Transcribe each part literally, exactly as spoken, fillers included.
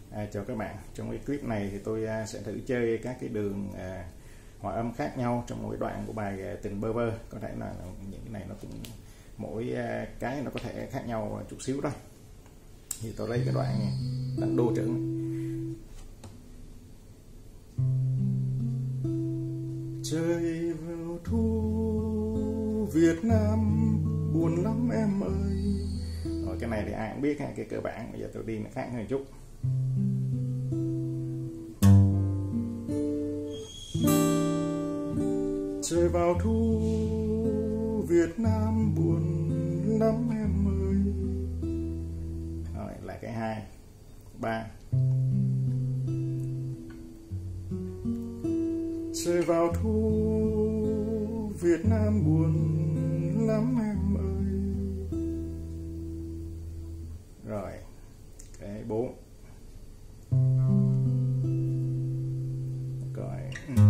À, chào các bạn, trong cái clip này thì tôi à, sẽ thử chơi các cái đường à, hòa âm khác nhau trong mỗi đoạn của bài à, Tình Bơ Vơ. Có thể là những cái này nó cũng mỗi à, cái nó có thể khác nhau chút xíu thôi. Thì tôi lấy cái đoạn đoạn đô trưởng. Trời vào thu Việt Nam buồn lắm em ơi. Rồi cái này thì ai cũng biết, cái cơ bản. Bây giờ tôi đi nó khác hơn chút. Trời vào thu Việt Nam buồn lắm em ơi. Rồi lại cái hai ba. Trời vào thu Việt Nam buồn lắm em ơi. Rồi cái bốn. Rồi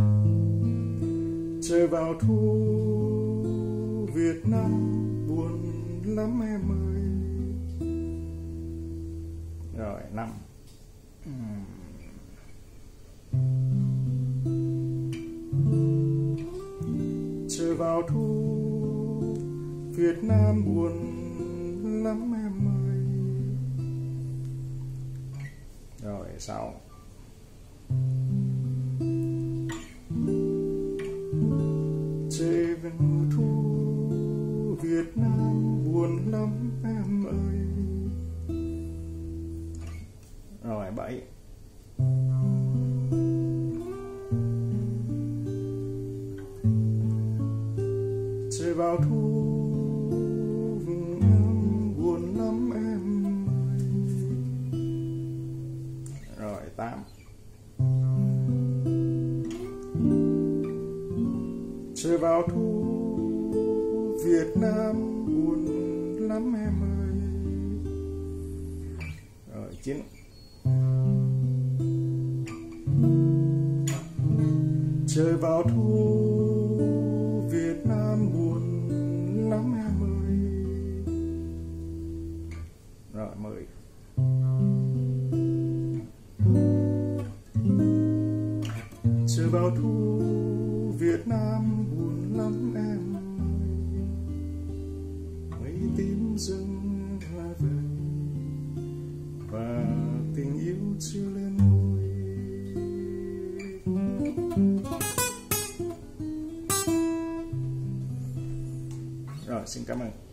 trời vào thu Việt Nam buồn lắm em ơi. Rồi năm. Trời vào thu Việt Nam buồn lắm em ơi. Rồi sáu. Trời vào thu Việt Nam buồn lắm em ơi. Rồi bảy. Trời vào thu Việt Nam buồn lắm em ơi. Rồi tám. Trời vào thu Việt Nam buồn lắm em ơi. Rồi chín. Trời vào thu Việt Nam buồn lắm em ơi. Rồi mười. Trời vào thu Việt Nam buồn lắm em ơi. Mây tím dâng lá vàng và tình yêu chưa lên môi. Rồi xin cảm ơn.